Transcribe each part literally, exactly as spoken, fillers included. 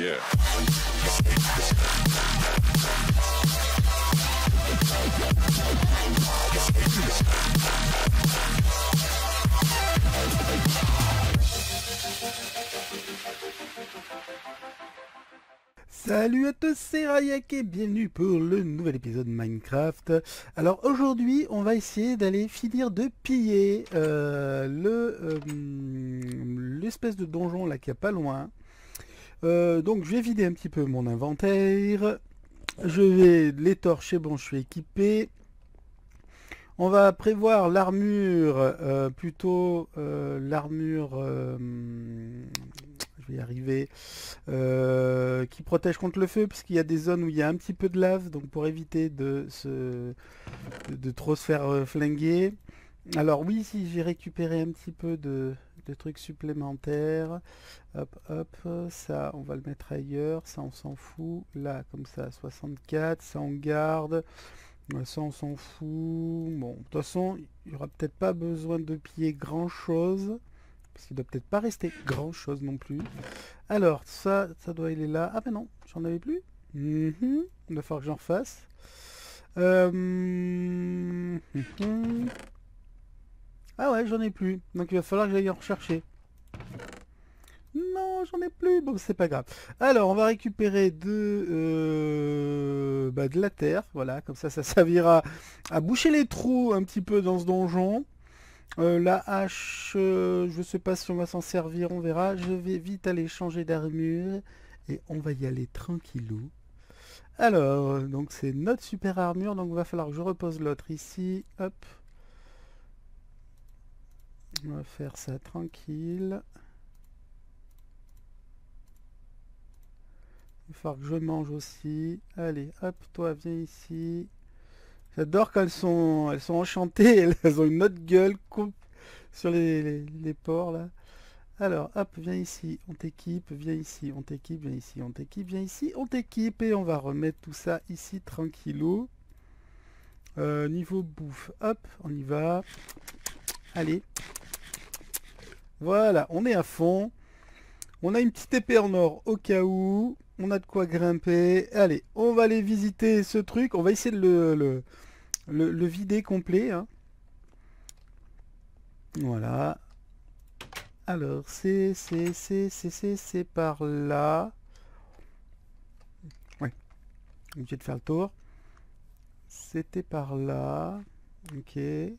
yeah. Salut à tous, c'est Rayak et bienvenue pour le nouvel épisode de Minecraft. Alors aujourd'hui, on va essayer d'aller finir de piller euh, le euh, l'espèce de donjon là qui est pas loin. Euh, donc je vais vider un petit peu mon inventaire. Je vais les torcher, bon je suis équipé. On va prévoir l'armure, euh, plutôt euh, l'armure, euh, je vais y arriver, euh, qui protège contre le feu, puisqu'il y a des zones où il y a un petit peu de lave, donc pour éviter de, se, de, de trop se faire euh, flinguer. Alors oui, si j'ai récupéré un petit peu de, de trucs supplémentaires, hop hop, ça on va le mettre ailleurs, ça on s'en fout, là comme ça soixante-quatre, ça on garde. Ça on s'en fout. Bon, de toute façon, il n'y aura peut-être pas besoin de piller grand chose. Parce qu'il doit peut-être pas rester grand chose non plus. Alors, ça, ça doit aller là. Ah ben non, j'en avais plus. Mm-hmm. Il va falloir que j'en refasse. Euh... Mm-hmm. Ah ouais, j'en ai plus. Donc il va falloir que j'aille en rechercher. Non, j'en ai plus. Bon, c'est pas grave. Alors, on va récupérer de, euh, bah, de la terre. Voilà, comme ça, ça servira à boucher les trous un petit peu dans ce donjon. Euh, la hache, euh, je sais pas si on va s'en servir, on verra. Je vais vite aller changer d'armure. Et on va y aller tranquillou. Alors, donc c'est notre super armure. Donc, il va falloir que je repose l'autre ici. Hop. On va faire ça tranquille. Il va falloir que je mange aussi. Allez, hop, toi, viens ici. J'adore quand elles sont, elles sont enchantées. Elles ont une autre gueule sur les, les, les porcs, là. Alors, hop, viens ici. On t'équipe. Viens ici. On t'équipe. Viens ici. On t'équipe. Viens ici. On t'équipe. Et on va remettre tout ça ici, tranquillou. Euh, niveau bouffe. Hop, on y va. Allez. Voilà, on est à fond. On a une petite épée en or au cas où. On a de quoi grimper. Allez, on va aller visiter ce truc. On va essayer de le, le, le, le vider complet. Hein. Voilà. Alors, c'est, c'est, c'est, c'est, c'est, c'est par là. Ouais. Obligé de faire le tour. C'était par là. Ok. Mes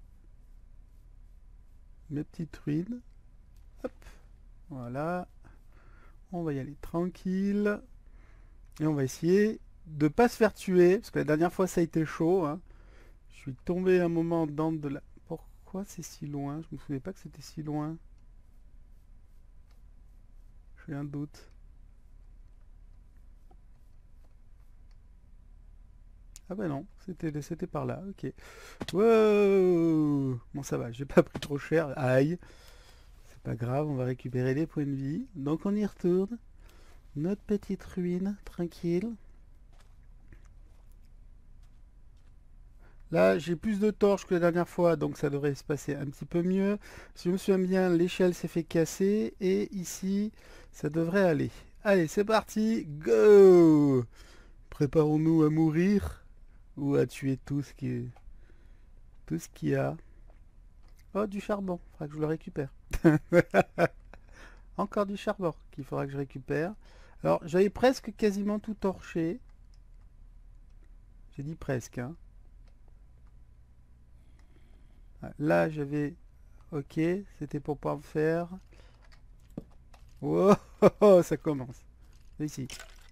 petites ruines. Hop. Voilà. On va y aller tranquille. Et on va essayer de pas se faire tuer. Parce que la dernière fois ça a été chaud. Hein. Je suis tombé un moment dans de la... Pourquoi c'est si loin? Je me souvenais pas que c'était si loin. J'ai un doute. Ah bah non, c'était c'était par là. Ok. Wow. Bon ça va, j'ai pas pris trop cher. Aïe. C'est pas grave, on va récupérer les points de vie. Donc on y retourne. Notre petite ruine, tranquille. Là, j'ai plus de torches que la dernière fois, donc ça devrait se passer un petit peu mieux. Si je me souviens bien, l'échelle s'est fait casser. Et ici, ça devrait aller. Allez, c'est parti. Go! Préparons-nous à mourir. Ou à tuer tout ce qui est... Tout ce qu'il y a. Oh, du charbon. Faudra que je le récupère. Encore du charbon qu'il faudra que je récupère. Alors, j'avais presque quasiment tout torché. J'ai dit presque, hein. Là, j'avais... Ok, c'était pour pas me faire. Oh, oh, oh, ça commence. Ici.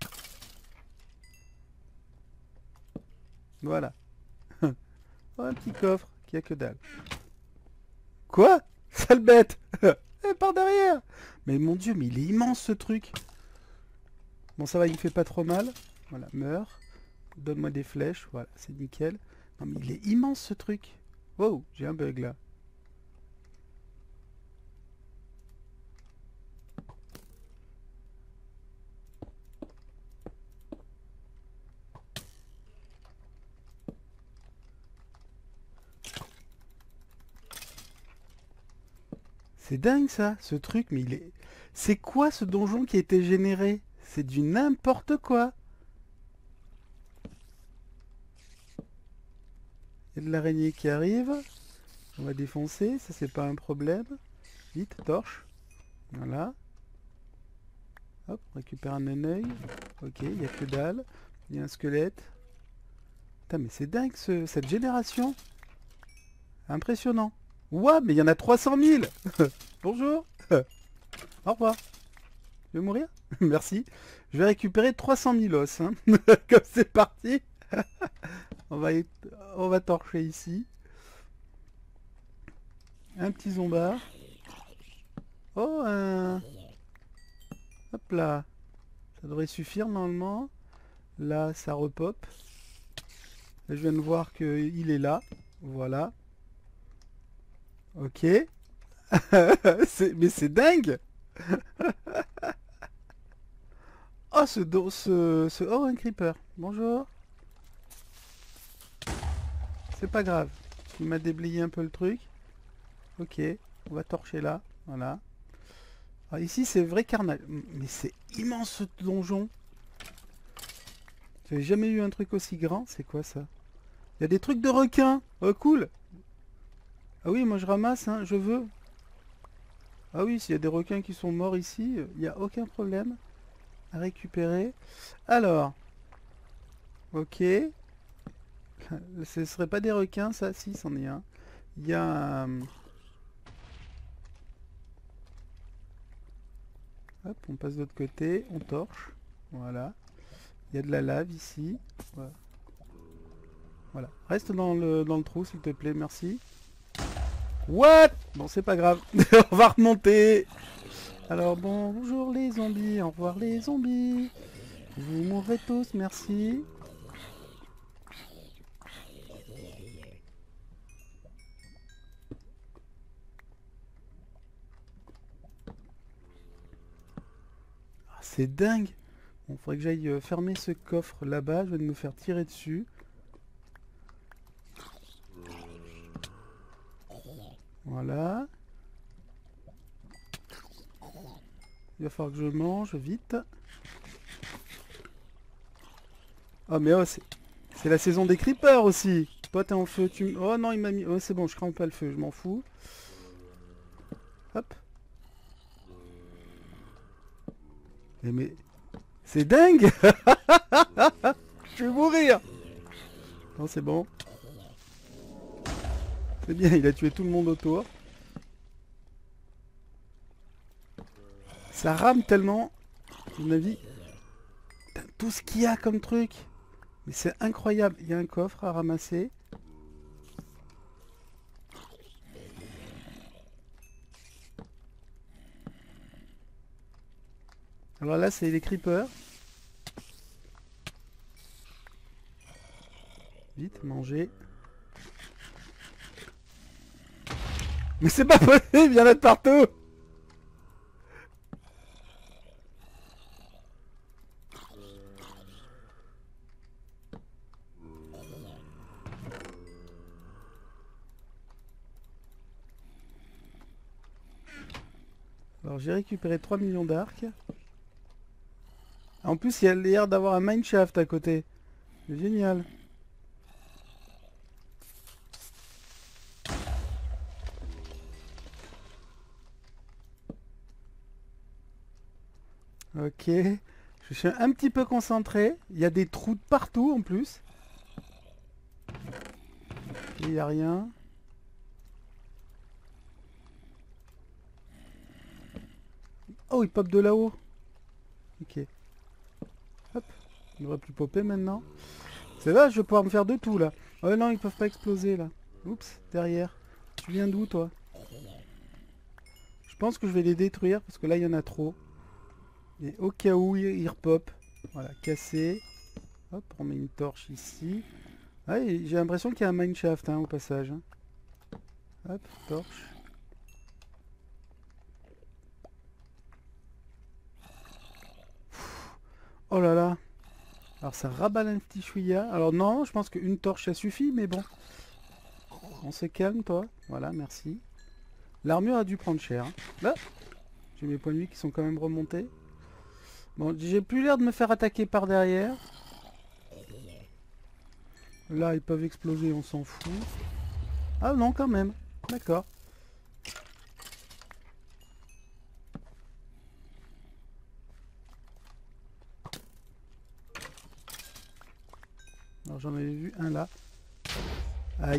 Voilà. Oh, un petit coffre qui a que dalle. Quoi? Sale bête. Elle part derrière. Mais mon dieu, mais il est immense ce truc. Bon, ça va, il me fait pas trop mal. Voilà, meurs. Donne-moi des flèches. Voilà, c'est nickel. Non, mais il est immense ce truc. Wow, j'ai un bug là. C'est dingue ça, ce truc, mais il est... C'est quoi ce donjon qui a été généré? C'est du n'importe quoi. Il y a de l'araignée qui arrive. On va défoncer, ça c'est pas un problème. Vite, torche. Voilà. Hop, on récupère un œil. Ok, il n'y a que dalle. Il y a un squelette. Putain, mais c'est dingue ce, cette génération. Impressionnant. Ouah, mais il y en a trois cent mille. Bonjour. Au revoir. Tu veux mourir? Merci. Je vais récupérer trois cent mille os. Hein. Comme c'est parti. on, va y... on va torcher ici. Un petit zombard. Oh, un... Hop là. Ça devrait suffire normalement. Là, ça repop. Là, je viens de voir qu'il est là. Voilà. Ok. Mais c'est dingue. Oh, ce, do... ce, ce... Oh, un creeper. Bonjour. C'est pas grave. Il m'a déblayé un peu le truc. Ok. On va torcher là. Voilà. Alors ici, c'est vrai carnage. Mais c'est immense ce donjon. J'avais jamais eu un truc aussi grand. C'est quoi ça? Il y a des trucs de requins. Oh, cool. Ah oui, moi je ramasse, hein. Je veux. Ah oui, s'il y a des requins qui sont morts ici, il n'y a aucun problème à récupérer. Alors. Ok. Ce serait pas des requins, ça? Si, c'en est un. Il y a un... Hop, on passe de l'autre côté, on torche. Voilà. Il y a de la lave ici. Voilà. Voilà. Reste dans le, dans le trou, s'il te plaît, merci. What? Bon, c'est pas grave. On va remonter. Alors, bon, bonjour les zombies. Au revoir les zombies. Vous mourrez tous, merci. C'est dingue. Bon, faudrait que j'aille euh, fermer ce coffre là-bas. Je vais me faire tirer dessus. Voilà. Il va falloir que je mange vite. Oh mais oh, c'est la saison des creepers aussi. Toi t'es en feu. Tu... Oh non, il m'a mis... Oh c'est bon, je crame pas le feu, je m'en fous. Hop. Mais... mais... C'est dingue. Je vais mourir. Non, c'est bon. C'est bien, il a tué tout le monde autour. Ça rame tellement. À mon avis. Putain, tout ce qu'il y a comme truc. Mais c'est incroyable. Il y a un coffre à ramasser. Alors là, c'est les creepers. Vite, manger. Mais c'est pas possible, il y en a de partout. Alors j'ai récupéré trois millions d'arcs. En plus, il y a l'air d'avoir un mineshaft à côté. C'est génial. Ok. Je suis un petit peu concentré. Il y a des trous de partout en plus. Il n'y a rien. Oh, il pop de là-haut. Ok. Hop. Il ne devrait plus popper maintenant. C'est là, je vais pouvoir me faire de tout là. Oh non, ils peuvent pas exploser là. Oups, derrière. Tu viens d'où toi? Je pense que je vais les détruire parce que là il y en a trop. Et au cas où ils repop. Voilà, cassé. Hop, on met une torche ici. Ah, j'ai l'impression qu'il y a un mineshaft hein, au passage. Hein. Hop, torche. Oh là là. Alors ça rabat un petit chouïa. Alors non, je pense qu'une torche ça suffit, mais bon. On se calme toi. Voilà, merci. L'armure a dû prendre cher. Hein. Là, j'ai mes points de vie qui sont quand même remontés. Bon, j'ai plus l'air de me faire attaquer par derrière. Là, ils peuvent exploser, on s'en fout. Ah non, quand même. D'accord. Alors j'en avais vu un là. Aïe.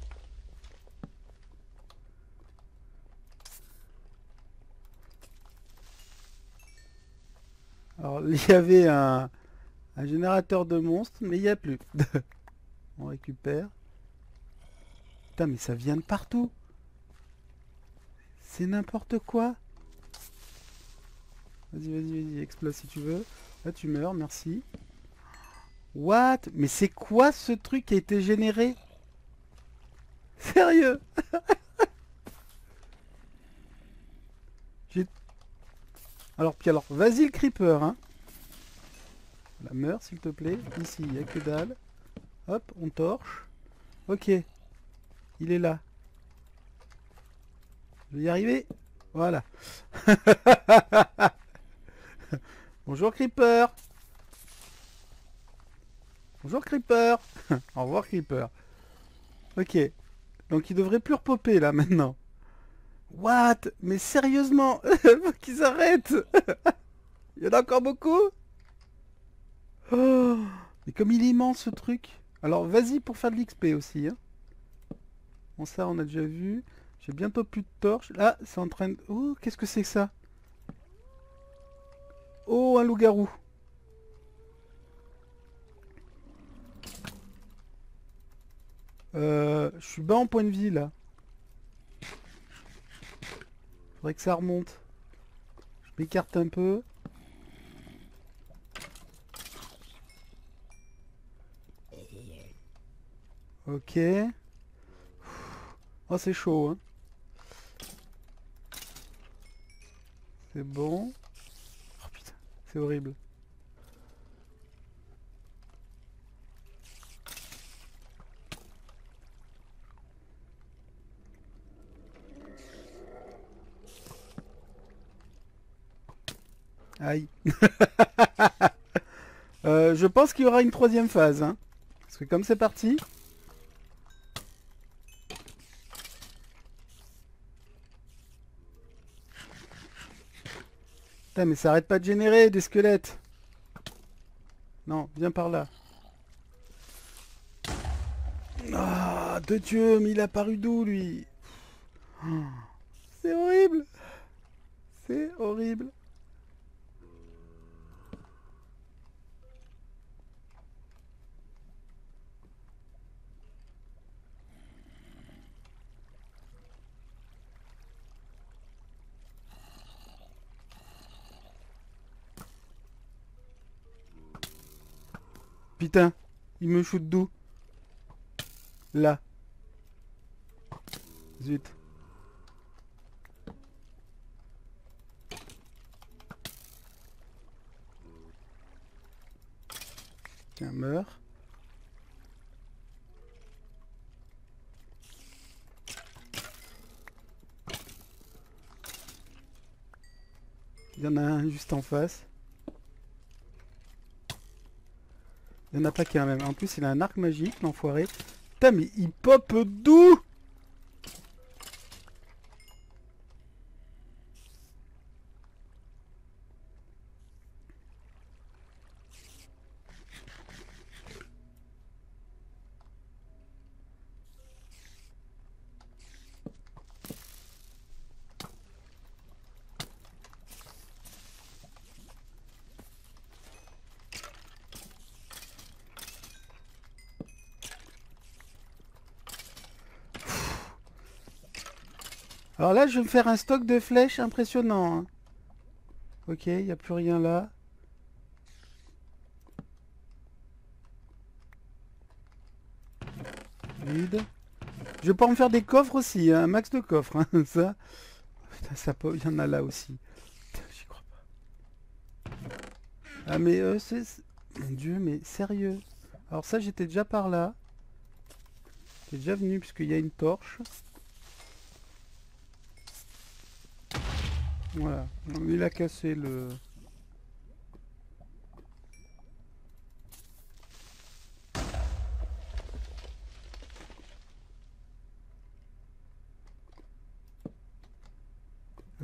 Alors il y avait un, un générateur de monstres, mais il n'y a plus. On récupère. Putain, mais ça vient de partout. C'est n'importe quoi. Vas-y, vas-y, vas-y, explose si tu veux. Là tu meurs, merci. What? Mais c'est quoi ce truc qui a été généré? Sérieux? J'ai... Alors, puis alors, vas-y le creeper, hein. La meurs, s'il te plaît. Ici, il n'y a que dalle. Hop, on torche. Ok. Il est là. Je vais y arriver. Voilà. Bonjour creeper. Bonjour creeper. Au revoir creeper. Ok. Donc il devrait plus repopper là maintenant. What? Mais sérieusement, faut qu'ils arrêtent. Il y en a encore beaucoup. Oh, mais comme il est immense ce truc. Alors vas-y pour faire de l'X P aussi. Hein. Bon ça on a déjà vu. J'ai bientôt plus de torches. Là c'est en train de... Oh qu'est-ce que c'est que ça? Oh un loup-garou. Euh, je suis bas en point de vie là. Faudrait que ça remonte. Je m'écarte un peu. Ok. Oh c'est chaud hein. C'est bon. Oh putain, c'est horrible. Aïe. euh, je pense qu'il y aura une troisième phase. Hein. Parce que comme c'est parti... Putain, mais ça arrête pas de générer des squelettes. Non, viens par là. Ah, de Dieu, mais il a paru d'où, lui? Oh, c'est horrible. C'est horrible. Putain, il me shoot d'où? Là. Zut. Tiens, meurs. Il y en a un juste en face. Il y en a pas qu'un même. En plus, il a un arc magique, l'enfoiré. Putain, mais il pop d'où? Alors là, je vais me faire un stock de flèches impressionnant. Hein. Ok, il n'y a plus rien là. Vide. Je vais pas me faire des coffres aussi, hein, un max de coffres. Hein, ça. Putain, ça peut... il y en a là aussi. Putain, j'y crois pas. Ah mais euh, c'est... Mon Dieu, mais sérieux. Alors ça, j'étais déjà par là. J'étais déjà venu puisqu'il y a une torche. Voilà, il a cassé le...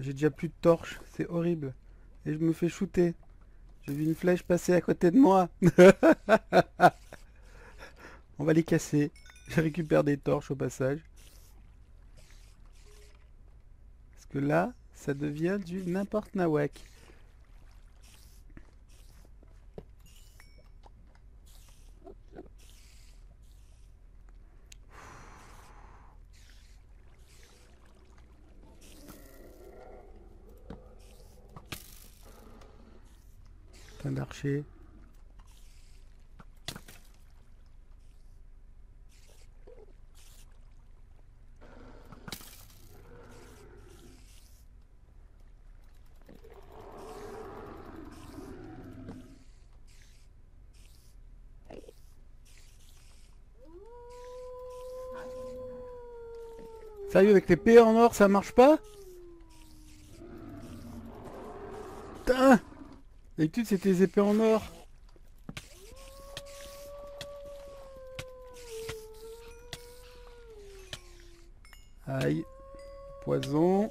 J'ai déjà plus de torches, c'est horrible. Et je me fais shooter. J'ai vu une flèche passer à côté de moi. On va les casser. Je récupère des torches au passage. Parce que là, ça devient du n'importe nawak. Plein d'archers. Sérieux, avec l'épée en or, ça marche pas? Putain! D'habitude, c'était les épées en or. Aïe. Poison.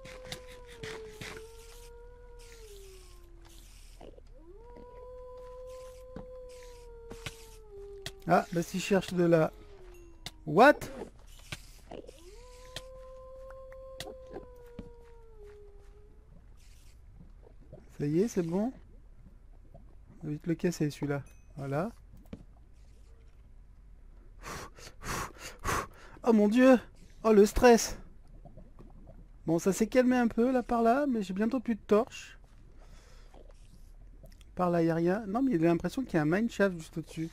Ah, bah si je cherche de la... What? Ça y est, c'est bon. On va vite le casser celui-là. Voilà. Oh mon dieu! Oh le stress! Bon, ça s'est calmé un peu là par là, mais j'ai bientôt plus de torches. Par là, il n'y a rien. Non, mais il a l'impression qu'il y a un mineshaft juste au-dessus.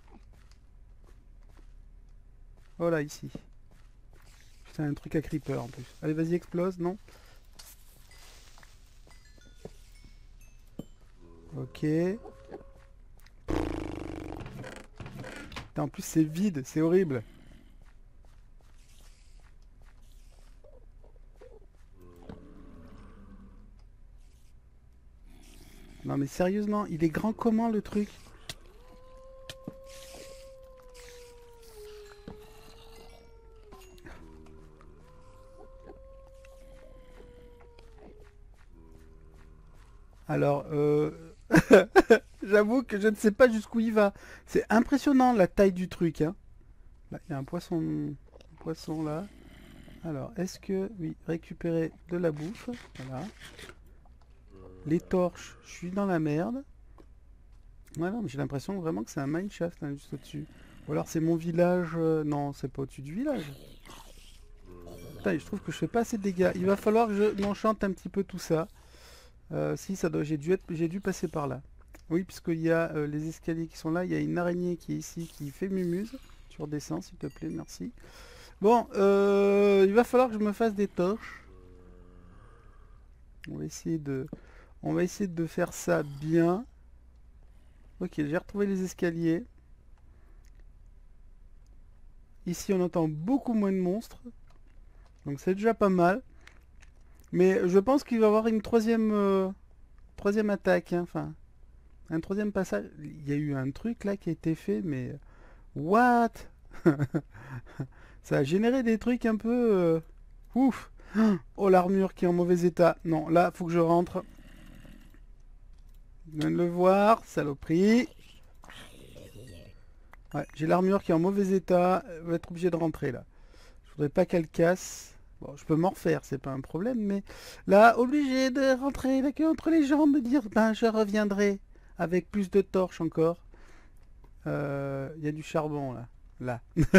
Oh là, ici. Putain, un truc à creeper en plus. Allez, vas-y, explose, non? Ok. Putain, en plus, c'est vide, c'est horrible. Non mais sérieusement, il est grand comment le truc? Alors, euh... j'avoue que je ne sais pas jusqu'où il va. C'est impressionnant la taille du truc, hein. Là, il y a un poisson, un poisson là. Alors, est-ce que... Oui, récupérer de la bouffe. Voilà. Les torches, je suis dans la merde. Ouais, non, mais j'ai l'impression vraiment que c'est un mineshaft hein, juste au-dessus. Ou alors c'est mon village... euh, Non, c'est pas au-dessus du village. Putain, je trouve que je fais pas assez de dégâts. Il va falloir que je m'enchante un petit peu tout ça. Euh, si, ça doit... j'ai dû, être... j'ai dû passer par là. Oui, puisqu'il y a euh, les escaliers qui sont là. Il y a une araignée qui est ici, qui fait mumuse. Tu redescends, s'il te plaît, merci. Bon, euh, il va falloir que je me fasse des torches. On va essayer de... On va essayer de faire ça bien. Ok, j'ai retrouvé les escaliers. Ici, on entend beaucoup moins de monstres. Donc c'est déjà pas mal. Mais je pense qu'il va y avoir une troisième, euh, troisième attaque. Hein, enfin, un troisième passage. Il y a eu un truc là qui a été fait, mais... What? Ça a généré des trucs un peu... euh, Ouf. Oh, l'armure qui est en mauvais état. Non, là, faut que je rentre. Je viens de le voir, saloperie. Ouais, j'ai l'armure qui est en mauvais état. Je vais être obligé de rentrer là. Je voudrais pas qu'elle casse. Bon, je peux m'en refaire, c'est pas un problème, mais là, obligé de rentrer la queue entre les jambes, de dire, ben, je reviendrai avec plus de torches encore. Il euh, y a du charbon là. Là.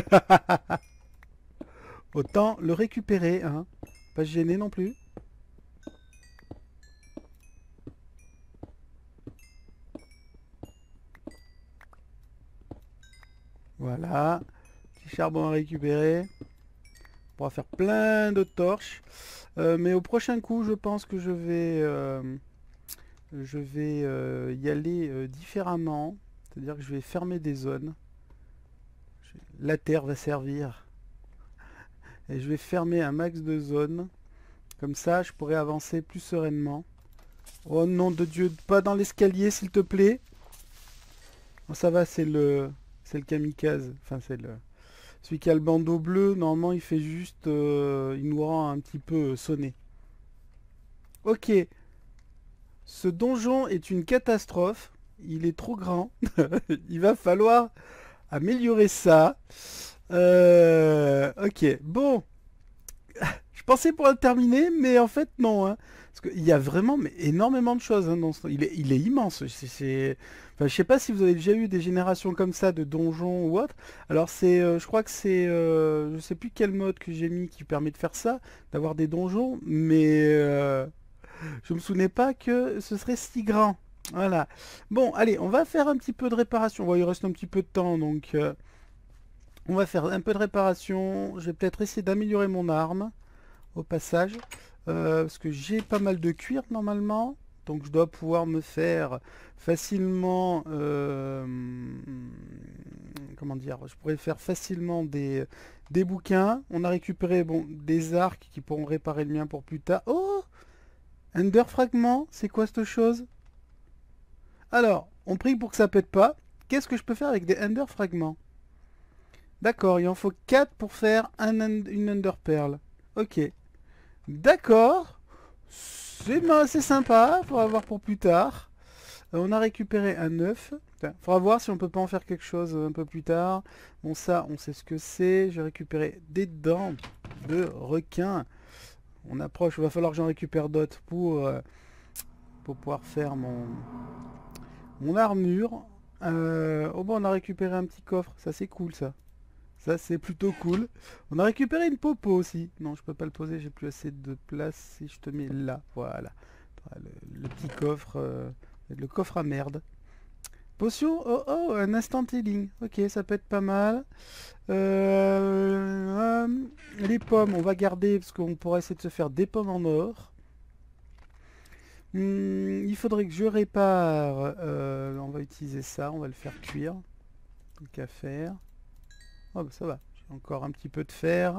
Autant le récupérer, hein. Pas se gêner non plus. Voilà. Petit charbon à récupérer. On pourra faire plein de torches. Euh, mais au prochain coup, je pense que je vais, euh, je vais euh, y aller euh, différemment. C'est-à-dire que je vais fermer des zones. La terre va servir. Et je vais fermer un max de zones. Comme ça, je pourrai avancer plus sereinement. Oh nom de Dieu, pas dans l'escalier, s'il te plaît. Oh, ça va, c'est le, c'est le kamikaze. Enfin, c'est le, celui qui a le bandeau bleu. Normalement, il fait juste, euh, il nous rend un petit peu sonné. Ok. Ce donjon est une catastrophe. Il est trop grand. Il va falloir améliorer ça. Euh, ok, bon. Je pensais pouvoir le terminer, mais en fait, non. Hein. Parce qu'il y a vraiment mais, énormément de choses hein, dans ce... il, est, il est immense. C'est, c'est... Enfin, je sais pas si vous avez déjà eu des générations comme ça de donjons ou autre. Alors, c'est, euh, je crois que c'est... Euh, je sais plus quel mode que j'ai mis qui permet de faire ça, d'avoir des donjons, mais... Euh, je me souvenais pas que ce serait si grand. Voilà. Bon, allez, on va faire un petit peu de réparation. Bon, il reste un petit peu de temps, donc... Euh, on va faire un peu de réparation. Je vais peut-être essayer d'améliorer mon arme au passage. Euh, parce que j'ai pas mal de cuir normalement. Donc je dois pouvoir me faire facilement... Euh, comment dire? Je pourrais faire facilement des, des bouquins. On a récupéré bon, des arcs qui pourront réparer le mien pour plus tard. Oh! Ender fragment, c'est quoi cette chose? Alors, on prie pour que ça pète pas. Qu'est-ce que je peux faire avec des Ender fragments? D'accord, il en faut quatre pour faire un, une Ender Pearl. Ok. D'accord. C'est ben, c'est sympa, faudra voir pour plus tard. Euh, on a récupéré un œuf. Enfin, faudra voir si on peut pas en faire quelque chose un peu plus tard. Bon ça, on sait ce que c'est. J'ai récupéré des dents de requin. On approche, il va falloir que j'en récupère d'autres pour, euh, pour pouvoir faire mon, mon armure. Euh, oh bon, on a récupéré un petit coffre, ça c'est cool ça. Ça c'est plutôt cool. On a récupéré une popo aussi. Non, je peux pas le poser, j'ai plus assez de place. Si je te mets là, voilà. Le, le petit coffre, euh, le coffre à merde. Potion, oh oh, un instant healing. Ok, ça peut être pas mal. Euh, euh, les pommes, on va garder parce qu'on pourrait essayer de se faire des pommes en or. Hmm, il faudrait que je répare. Euh, on va utiliser ça, on va le faire cuire. Tant qu'à faire. Oh bah ça va, j'ai encore un petit peu de fer.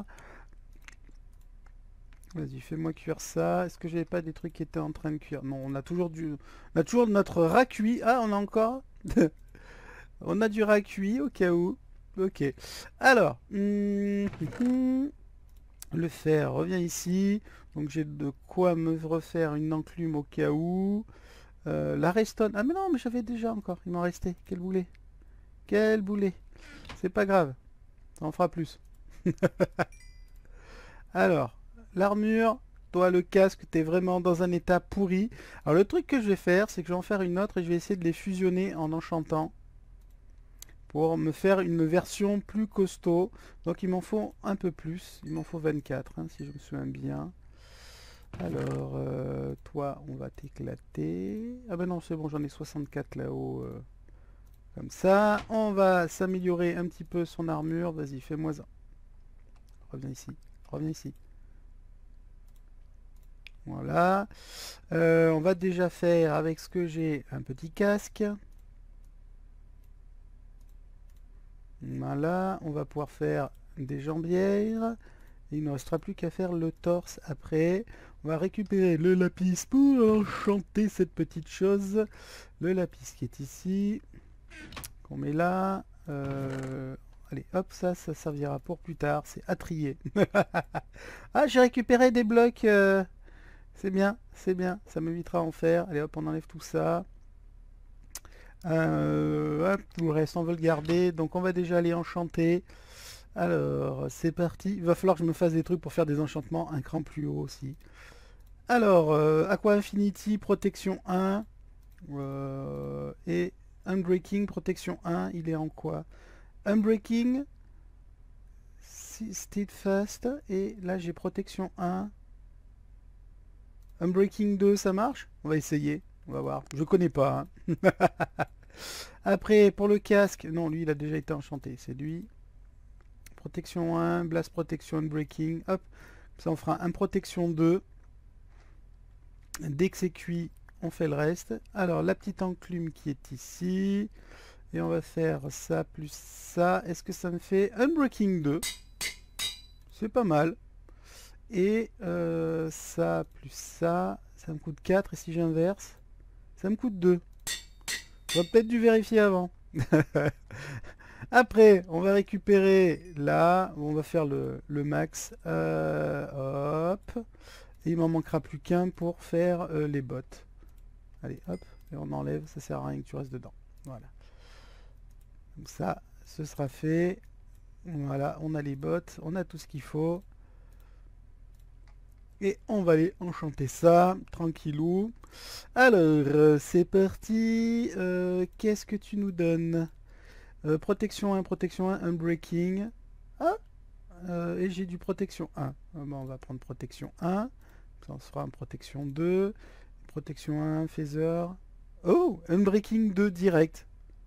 Vas-y, fais-moi cuire ça. Est-ce que j'avais pas des trucs qui étaient en train de cuire? Non, on a toujours du. On a toujours notre rat cuit. Ah, on a encore. On a du rat cuit au cas où. Ok. Alors. hum, hum, le fer revient ici. Donc j'ai de quoi me refaire une enclume au cas où. Euh, la redstone. Ah mais non, mais j'avais déjà encore. Il m'en restait. Quel boulet. Quel boulet. C'est pas grave. Ça en fera plus. Alors, l'armure, toi le casque, t'es vraiment dans un état pourri. Alors le truc que je vais faire, c'est que je vais en faire une autre et je vais essayer de les fusionner en enchantant. Pour me faire une version plus costaud. Donc il m'en faut un peu plus. Il m'en faut vingt-quatre, hein, si je me souviens bien. Alors, euh, toi, on va t'éclater. Ah ben non, c'est bon, j'en ai soixante-quatre là-haut. Euh, comme ça. On va s'améliorer un petit peu son armure. Vas-y, fais-moi ça. Reviens ici. Reviens ici. Voilà. Euh, on va déjà faire avec ce que j'ai un petit casque. Voilà. On va pouvoir faire des jambières. Et il ne restera plus qu'à faire le torse après. On va récupérer le lapis pour enchanter cette petite chose. Le lapis qui est ici. Qu'on met là. Euh, allez, hop, ça, ça servira pour plus tard. C'est à trier. Ah, j'ai récupéré des blocs. Euh, c'est bien, c'est bien. Ça m'évitera en faire. Allez, hop, on enlève tout ça. Euh, hop, tout le reste, on veut le garder. Donc, on va déjà aller enchanter. Alors, c'est parti. Il va falloir que je me fasse des trucs pour faire des enchantements un cran plus haut aussi. Alors, euh, Aqua Infinity, protection un. Euh, et Unbreaking, protection un. Il est en quoi? Unbreaking, Steadfast. Et là, j'ai protection un. Unbreaking deux, ça marche? On va essayer. On va voir. Je connais pas. Hein. Après, pour le casque. Non, lui, il a déjà été enchanté. C'est lui. Protection un, Blast Protection, Unbreaking. Hop. Ça, on fera un protection deux. Dès que c'est cuit, on fait le reste. Alors, la petite enclume qui est ici. Et on va faire ça plus ça. Est-ce que ça me fait Unbreaking deux? C'est pas mal. Et euh, ça plus ça, ça me coûte quatre. Et si j'inverse, ça me coûte deux. J'aurais peut-être dû vérifier avant. Après, on va récupérer là. On va faire le, le max. Euh, hop. Et il m'en manquera plus qu'un pour faire euh, les bottes. Allez, hop, et on enlève, ça sert à rien que tu restes dedans. Voilà. Donc ça, ce sera fait. Voilà, on a les bottes, on a tout ce qu'il faut. Et on va aller enchanter ça, tranquillou. Alors, euh, c'est parti. Euh, Qu'est-ce que tu nous donnes? euh, Protection un, protection un, unbreaking. Ah euh, Et j'ai du protection un. Ah, bah, on va prendre protection un. Ça on se fera un protection deux. Protection un, phaser. Oh, unbreaking deux direct.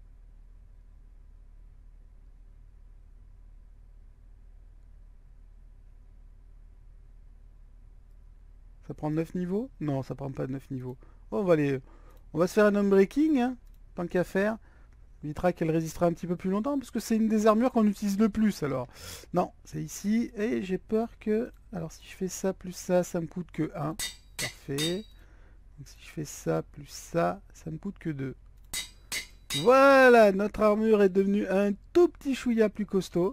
Ça prend neuf niveaux? Non, ça prend pas neuf niveaux. Oh, on va aller... On va se faire un unbreaking, hein, tant qu'à faire. Évitera qu'elle résistera un petit peu plus longtemps, parce que c'est une des armures qu'on utilise le plus, alors. Non, c'est ici, et j'ai peur que... Alors, si je fais ça plus ça, ça me coûte que un. Parfait. Donc, si je fais ça plus ça, ça me coûte que deux. Voilà, notre armure est devenue un tout petit chouïa plus costaud.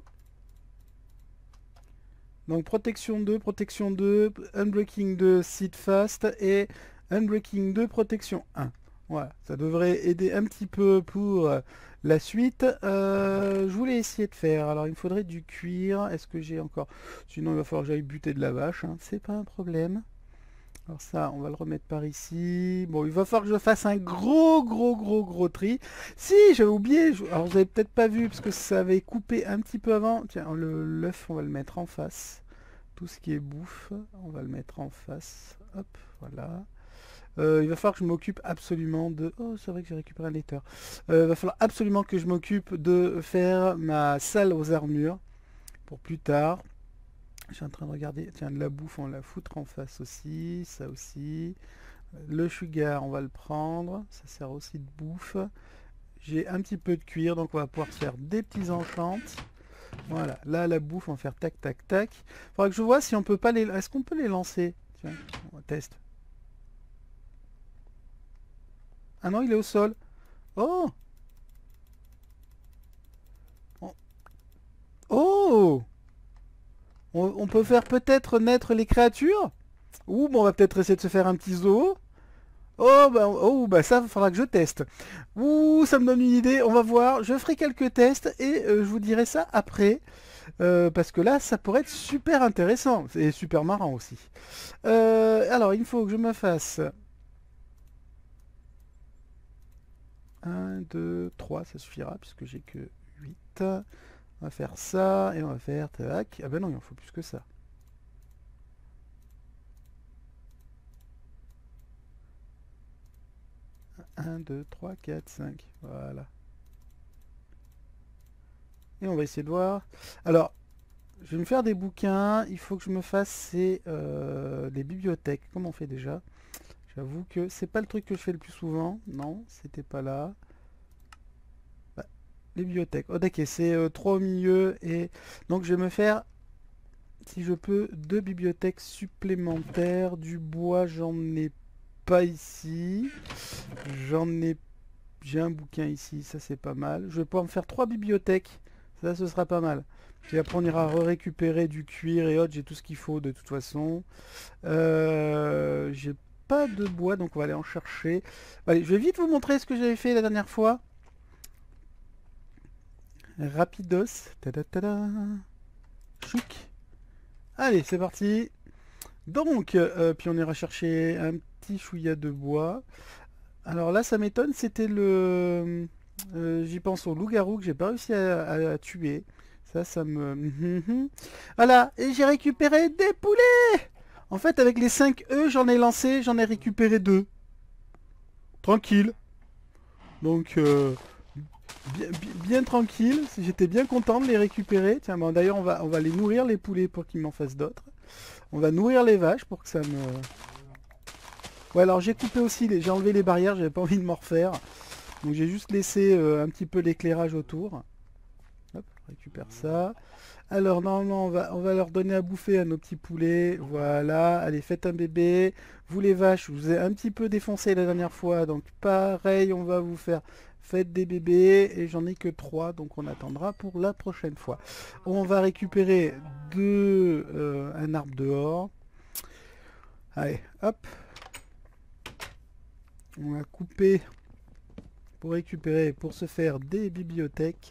Donc, protection deux, protection deux, unbreaking deux, seed fast, et unbreaking deux, protection un. Voilà, ça devrait aider un petit peu pour euh, la suite. Euh, je voulais essayer de faire, alors il me faudrait du cuir. Est-ce que j'ai encore? Sinon il va falloir que j'aille buter de la vache, hein. C'est pas un problème. Alors ça, on va le remettre par ici. Bon, il va falloir que je fasse un gros, gros, gros, gros tri. Si, j'avais oublié. Je... Alors, vous avez peut-être pas vu, parce que ça avait coupé un petit peu avant. Tiens, le l'œuf, on va le mettre en face. Tout ce qui est bouffe, on va le mettre en face. Hop, voilà. Euh, il va falloir que je m'occupe absolument de... Oh, c'est vrai que j'ai récupéré un lecteur. Euh, il va falloir absolument que je m'occupe de faire ma salle aux armures pour plus tard. Je suis en train de regarder. Tiens, de la bouffe, on va la foutre en face aussi. Ça aussi. Le sugar, on va le prendre. Ça sert aussi de bouffe. J'ai un petit peu de cuir, donc on va pouvoir faire des petits enchants. Voilà. Là, la bouffe, on va faire tac, tac, tac. Il faudra que je vois si on peut pas les... Est-ce qu'on peut les lancer? Tiens, on va tester. Ah non, il est au sol. Oh! Oh! On, on peut faire peut-être naître les créatures? Ou bon, on va peut-être essayer de se faire un petit zoo. Oh bah, oh, bah ça, il faudra que je teste. Ouh, ça me donne une idée, on va voir. Je ferai quelques tests et euh, je vous dirai ça après. Euh, parce que là, ça pourrait être super intéressant. Et super marrant aussi. Euh, alors, il faut que je me fasse... un, deux, trois, ça suffira, puisque j'ai que huit. On va faire ça, et on va faire... Tac. Ah ben non, il en faut plus que ça. un, deux, trois, quatre, cinq. Voilà. Et on va essayer de voir. Alors, je vais me faire des bouquins. Il faut que je me fasse ces, euh, des bibliothèques. Comment on fait déjà? J'avoue que c'est pas le truc que je fais le plus souvent. Non, c'était pas là. Bah, les bibliothèques. Oh, d'accord, c'est euh, trois au milieu. Et donc, je vais me faire, si je peux, deux bibliothèques supplémentaires. Du bois, j'en ai pas ici. J'en ai... J'ai un bouquin ici, ça c'est pas mal. Je vais pouvoir me faire trois bibliothèques. Ça, ce sera pas mal. Et après, on ira récupérer du cuir et autres. J'ai tout ce qu'il faut de toute façon. Euh, j'ai pas de bois, donc on va aller en chercher. Allez, je vais vite vous montrer ce que j'avais fait la dernière fois. Rapidos. Tada tada. Chouk. Allez, c'est parti. Donc, euh, puis on ira chercher un petit chouïa de bois. Alors là, ça m'étonne, c'était le... Euh, j'y pense au loup-garou que j'ai pas réussi à, à- à tuer. Ça, ça me... Voilà, et j'ai récupéré des poulets. En fait, avec les cinq œufs, j'en ai lancé, j'en ai récupéré deux. Tranquille. Donc, euh, bien, bi- bien tranquille. J'étais bien content de les récupérer. Tiens, bon, d'ailleurs, on va, on va les nourrir, les poulets, pour qu'ils m'en fassent d'autres. On va nourrir les vaches pour que ça me... Ouais, alors j'ai coupé aussi, les... j'ai enlevé les barrières, j'avais pas envie de m'en refaire. Donc j'ai juste laissé euh, un petit peu l'éclairage autour. Hop, on récupère ça. Alors normalement on va, on va leur donner à bouffer à nos petits poulets. Voilà, allez faites un bébé. Vous les vaches, je vous ai un petit peu défoncé la dernière fois. Donc pareil, on va vous faire... Faites des bébés et j'en ai que trois, donc on attendra pour la prochaine fois. On va récupérer deux, euh, un arbre dehors. Allez, hop. On va couper pour récupérer, pour se faire des bibliothèques.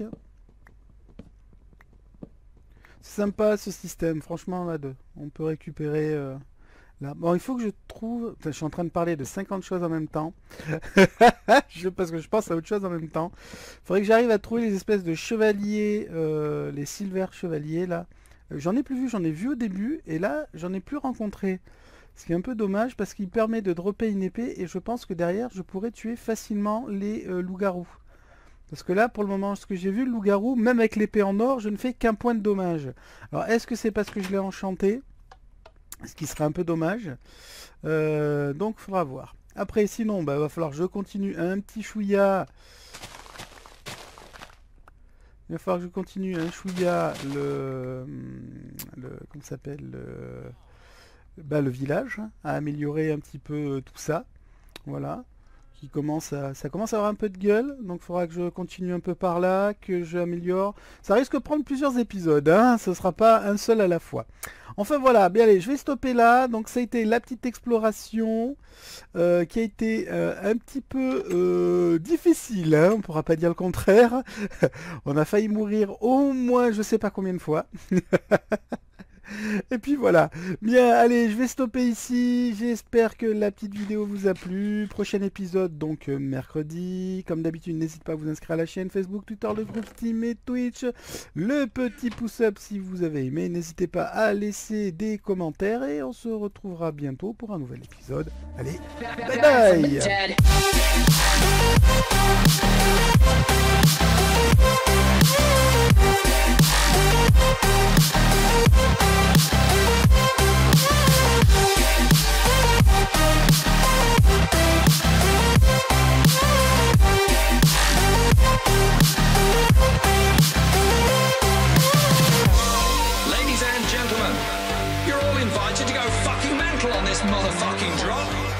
C'est sympa ce système, franchement, là, de, on peut récupérer... Euh, là. Bon, il faut que je trouve... Enfin, je suis en train de parler de cinquante choses en même temps. je, parce que je pense à autre chose en même temps. Il faudrait que j'arrive à trouver les espèces de chevaliers, euh, les silver chevaliers, là. Euh, j'en ai plus vu, j'en ai vu au début, et là, j'en ai plus rencontré. Ce qui est un peu dommage, parce qu'il permet de dropper une épée, et je pense que derrière, je pourrais tuer facilement les euh, loups-garous. Parce que là, pour le moment, ce que j'ai vu, le loup-garou, même avec l'épée en or, je ne fais qu'un point de dommage. Alors, est-ce que c'est parce que je l'ai enchanté? Ce qui serait un peu dommage. Euh, donc, il faudra voir. Après, sinon, bah, va falloir que je continue un petit chouïa. Il va falloir que je continue un chouïa le... le comment ça s'appelle le... Bah, le village, hein, à améliorer un petit peu tout ça. Voilà. Qui commence à, ça commence à avoir un peu de gueule, donc il faudra que je continue un peu par là, que j'améliore. Ça risque de prendre plusieurs épisodes, hein, ce ne sera pas un seul à la fois. Enfin voilà, bien allez, je vais stopper là. Donc ça a été la petite exploration euh, qui a été euh, un petit peu euh, difficile, hein, on ne pourra pas dire le contraire. On a failli mourir au moins je sais pas combien de fois. Et puis voilà. Bien, allez, je vais stopper ici. J'espère que la petite vidéo vous a plu. Prochain épisode, donc euh, mercredi. Comme d'habitude, n'hésitez pas à vous inscrire à la chaîne Facebook, Twitter, le groupe Steam et Twitch. Le petit pouce-up si vous avez aimé. N'hésitez pas à laisser des commentaires. Et on se retrouvera bientôt pour un nouvel épisode. Allez, bye bye. Ladies and gentlemen, you're all invited to go fucking mental on this motherfucking drop.